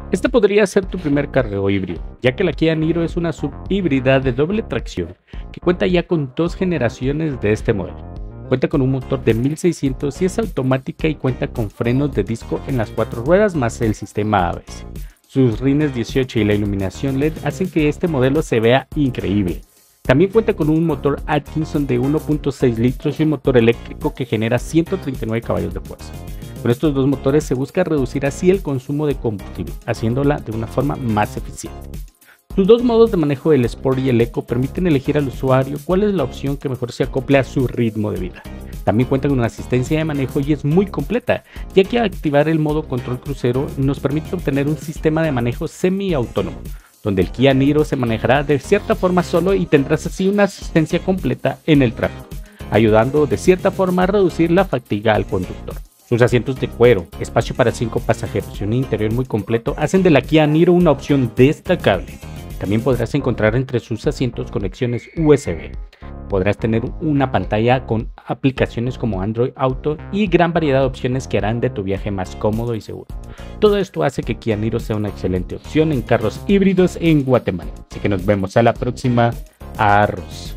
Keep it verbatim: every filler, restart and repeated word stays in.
Este podría ser tu primer carro híbrido, ya que la Kia Niro es una subhíbrida de doble tracción que cuenta ya con dos generaciones de este modelo. Cuenta con un motor de mil seiscientos y es automática y cuenta con frenos de disco en las cuatro ruedas más el sistema A B S. Sus rines dieciocho y la iluminación L E D hacen que este modelo se vea increíble. También cuenta con un motor Atkinson de uno punto seis litros y un motor eléctrico que genera ciento treinta y nueve caballos de fuerza. Con estos dos motores se busca reducir así el consumo de combustible, haciéndola de una forma más eficiente. Sus dos modos de manejo, el Sport y el Eco, permiten elegir al usuario cuál es la opción que mejor se acople a su ritmo de vida. También cuenta con una asistencia de manejo y es muy completa, ya que al activar el modo control crucero nos permite obtener un sistema de manejo semiautónomo, donde el Kia Niro se manejará de cierta forma solo y tendrás así una asistencia completa en el tráfico, ayudando de cierta forma a reducir la fatiga al conductor. Sus asientos de cuero, espacio para cinco pasajeros y un interior muy completo hacen de la Kia Niro una opción destacable. También podrás encontrar entre sus asientos conexiones U S B. Podrás tener una pantalla con aplicaciones como Android Auto y gran variedad de opciones que harán de tu viaje más cómodo y seguro. Todo esto hace que Kia Niro sea una excelente opción en carros híbridos en Guatemala. Así que nos vemos a la próxima. Arroz.